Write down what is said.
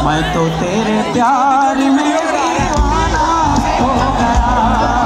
मैं तो तेरे प्यार में दीवाना हो गया।